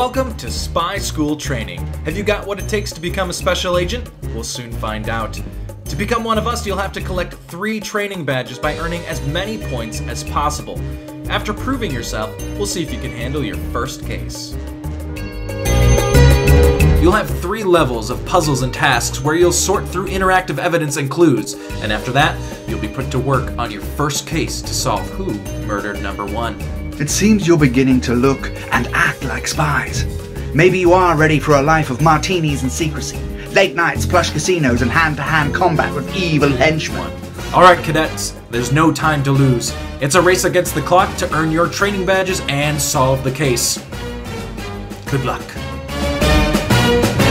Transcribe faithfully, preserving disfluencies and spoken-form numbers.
Welcome to Spy School Training. Have you got what it takes to become a special agent? We'll soon find out. To become one of us, you'll have to collect three training badges by earning as many points as possible. After proving yourself, we'll see if you can handle your first case. You'll have three levels of puzzles and tasks where you'll sort through interactive evidence and clues, and after that, you'll be put to work on your first case to solve who murdered number one. It seems you're beginning to look and act like spies. Maybe you are ready for a life of martinis and secrecy, late nights, plush casinos, and hand-to-hand combat with evil henchmen. Alright cadets, there's no time to lose. It's a race against the clock to earn your training badges and solve the case. Good luck.